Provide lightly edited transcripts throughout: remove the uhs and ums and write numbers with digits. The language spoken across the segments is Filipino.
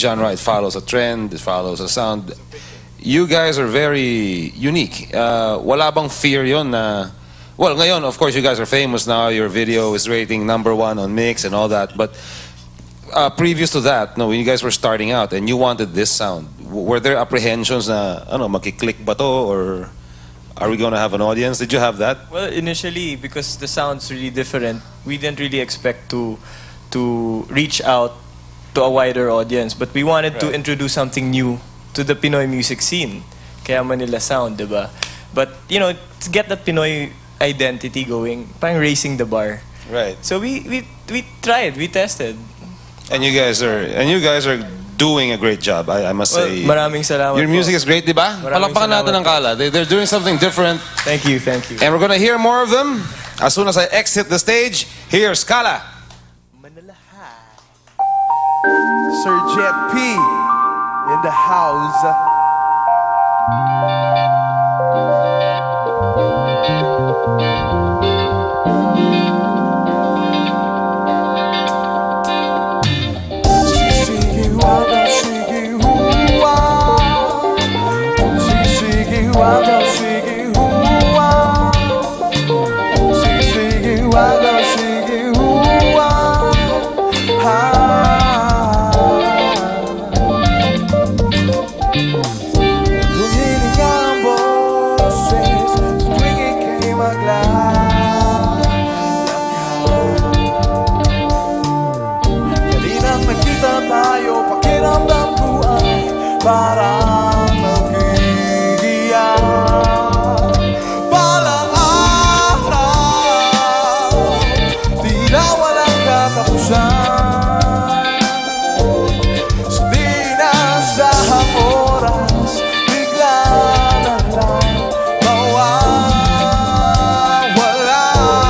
genre. It follows a trend. It follows a sound. You guys are very unique. Wala bang fear yon na... Well, ngayon, of course, you guys are famous now. Your video is rating #1 on Mix and all that. But previous to that, no, when you guys were starting out and you wanted this sound, were there apprehensions na, ano, makiklik ba to, or are we going to have an audience? Did you have that? Well, initially, because the sound's really different, we didn't really expect to reach out to a wider audience. But we wanted to introduce something new to the Pinoy music scene. Kaya Manila Sound, diba? But, you know, to get that Pinoy identity going, parang raising the bar. Right. So we tried, we tested. And you guys are doing a great job, I must say. Maraming salamat. Your music is great, di ba? Maraming Palakpakan natin ang Kala. They're doing something different. Thank you, thank you. And we're gonna hear more of them as soon as I exit the stage. Here's Kala. Manila High. Sir Jet P in the house. Parang naghihiyak Palang araw Tila walang katapusan Sa di nasahang oras Bigla na lang mawawala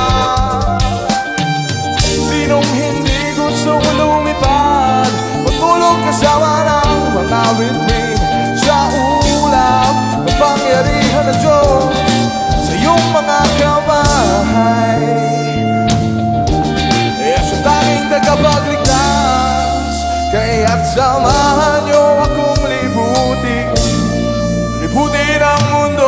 Sinong hindi gustong lumipad Matulog kasama ng mga win-win sa ulam ng pangyarihan ng Diyos sa iyong mga kamay. Sa tanging tagapagligtas, kaya't samahan niyo akong libutin ang mundo.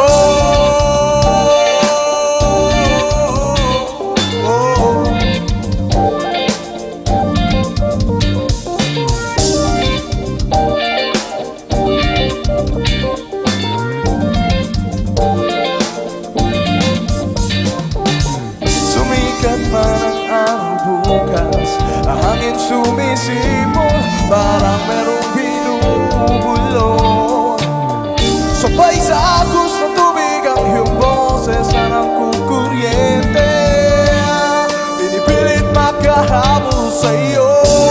Parang araw bukas ang hangin sumisipol parang merong binubulong sabay sa agos ng tubig ang iyong boses parang kukuryente pinipilit makahabol sa iyo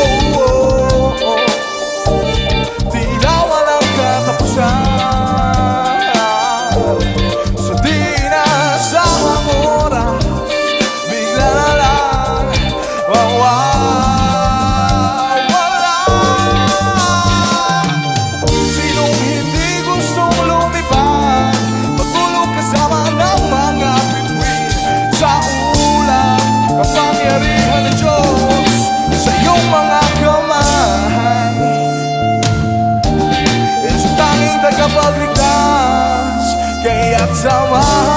tila walang katapusan sa di nasahang oras Sinong hindi gustong lumipad Matulog kasama ng mga bituin Sa ulam kapangyarihan ng Diyos Sa iyong mga kamay Sa tanging tagapagligtas Kaya't samahan